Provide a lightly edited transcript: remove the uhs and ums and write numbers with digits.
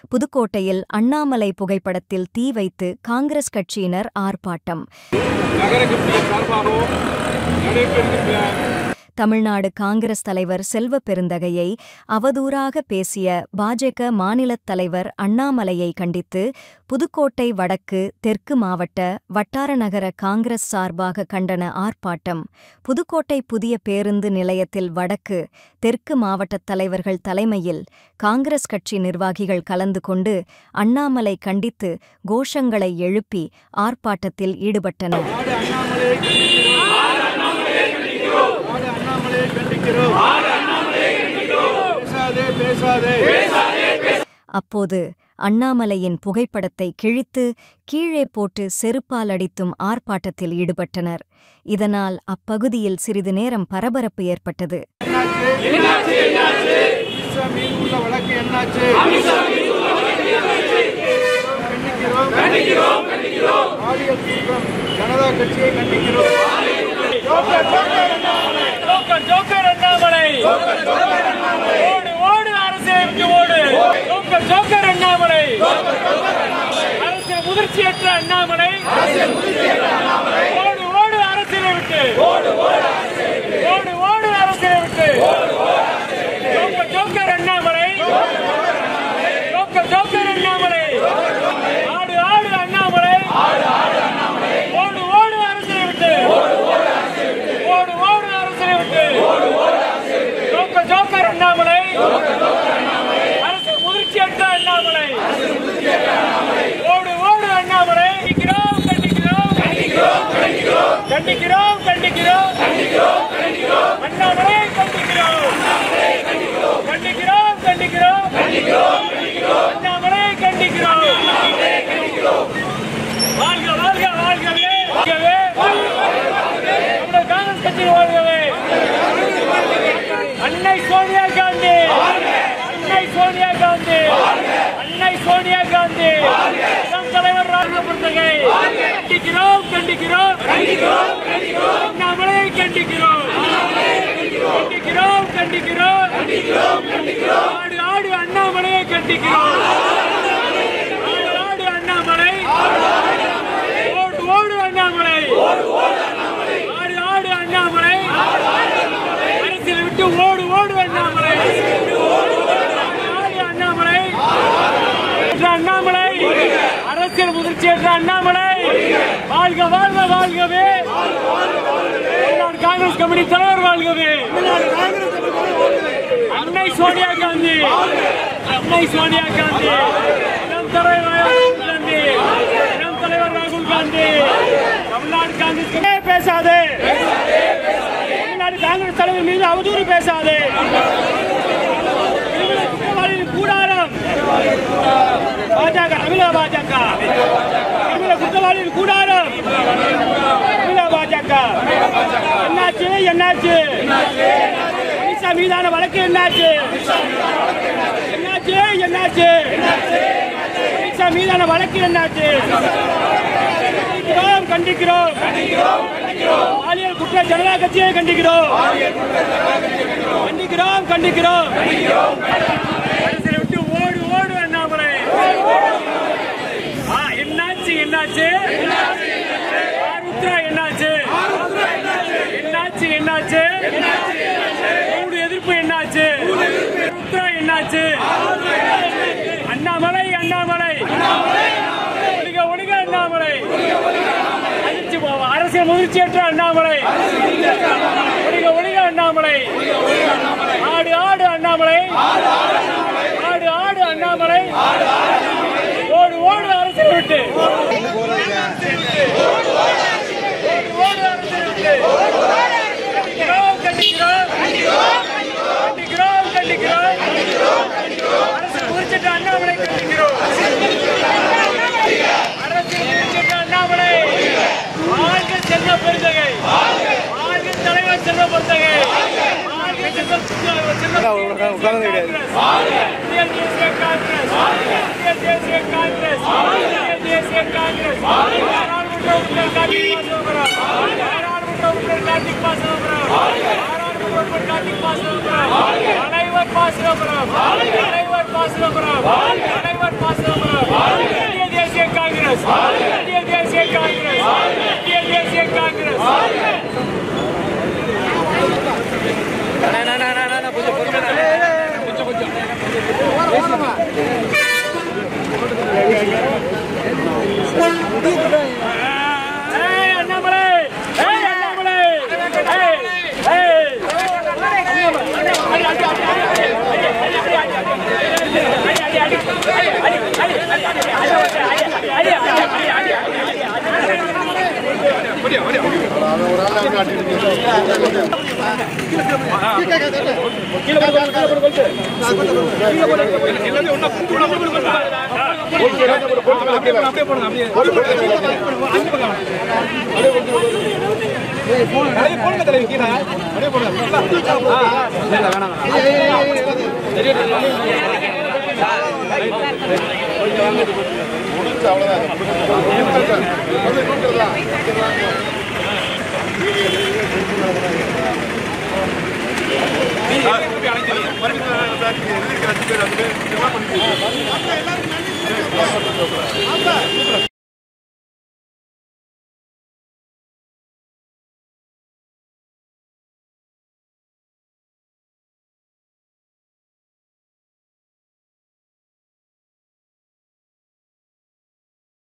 புதுக்கோட்டையில் அண்ணாமலை புகைப்படத்தில் தீ வைத்து காங்கிரஸ் கட்சியினர் ஆர்ப்பாட்டம். தமிழ்நாடு காங்கிரஸ் தலைவர் செல்வ பெருந்தகையை அவதூறாக பேசிய பாஜக மாநிலத் தலைவர் அண்ணாமலையை கண்டித்து புதுக்கோட்டை வடக்கு தெற்கு மாவட்ட வட்டார நகர காங்கிரஸ் சார்பாக கண்டன ஆர்ப்பாட்டம். புதுக்கோட்டை புதிய பேருந்து நிலையத்தில் வடக்கு தெற்கு மாவட்டத் தலைவர்கள் தலைமையில் காங்கிரஸ் கட்சி நிர்வாகிகள் கலந்து கொண்டு அண்ணாமலை கண்டித்து கோஷங்களை எழுப்பி ஆர்ப்பாட்டத்தில் ஈடுபட்டனர். அப்போது அண்ணாமலையின் புகைப்படத்தை கிழித்து கீழே போட்டு செருப்பால் அடித்தும் ஆர்ப்பாட்டத்தில் ஈடுபட்டனர். இதனால் அப்பகுதியில் சிறிது நேரம் பரபரப்பு ஏற்பட்டது. முதிர்ச்சியற்ற அண்ணாமலை ஓடு ஓடு அரசியலை விட்டு ஓடு ஓடு அரசியலை விட்டு ஜோக்கர் அண்ணாமலை ஜோக்கர் அண்ணாமலை ஆடு ஆடு அண்ணாமலை ஓடு ஓடு அரசியலை விட்டு ஓடு ஓடு அரசியலை விட்டு ஜோக்கர் அண்ணாமலை அரசு முதிர்ச்சியற்ற அண்ணாமலை கண்டிக்கிறோம் அண்ணாமலை கண்டிக்கிறோம் அண்ணாமலை கண்டிக்கிறோம். வாழ்க வாழ்க வாழ்கவே நம்முடைய காங்கிரஸ் கட்சி வாழ்கவே. அன்னை சோனியா காந்தி நம் தலைவர் ராகுல் புத்தகை கண்டிக்கிறோம் அண்ணாமலை கண்டிக்கிறோம் ஆடு ஆடு அண்ணாமலையை கண்டிக்கிறோம் ஆடு அண்ணாமலை ஓடு ஓடு அண்ணாமலை ஆடு ஆடு அண்ணாமலை அரசியலை விட்டு ஓடு ஓடு அண்ணாமலை அண்ணாமலை அரசியல் முதிர்ச்சியற்ற அண்ணாமலை வாழ்க வாழ்க வாழ்கவே. காங்கிரஸ் கமிட்டி தலைவர் வாழ்கவே. அன்னை சோனியா காந்தி நம் தலைவர் ராகுல் காந்தி. தமிழ்நாடு காங்கிரஸ் பேசாதே, தமிழ்நாடு காங்கிரஸ் தலைவர் மீது அவதூறு பேசாதே. கூடாரம் பாஜக குற்றவாளியின் கூடாரம் பாஜக. என்னாச்சு அமித்ஷா மீதான வழக்கு என்னாச்சு அமித்ஷா மீதான வழக்கு என்னாச்சு? கண்டிக்கிறோம் பாலியல் குற்ற ஜனதா கட்சியை கண்டிக்கிறோம். விட்டு ஓடு ஓடு அண்ணாமலை. என்னாச்சு எதிர்ப்பு என்னாச்சு? அண்ணாமலை ஒழுக அண்ணாமலை அதிர்ச்சி போவா. அரசியல் முதிர்ச்சியற்ற அண்ணாமலை ஒழுக அண்ணாமலை ஆடு ஆடு அண்ணாமலை ஓடு ஓடு அரசியல் விட்டு அரசியல் முதிர்ச்சியற்ற அண்ணாமலை கண்டிக்கிறோம். அண்ணாமலை வாழ்க செல்வ பெருந்தகை, வாழ்க தலைவர் செல்வ பெருந்தகை, அனைவர் பாசுரம் அவ்வளவுதான்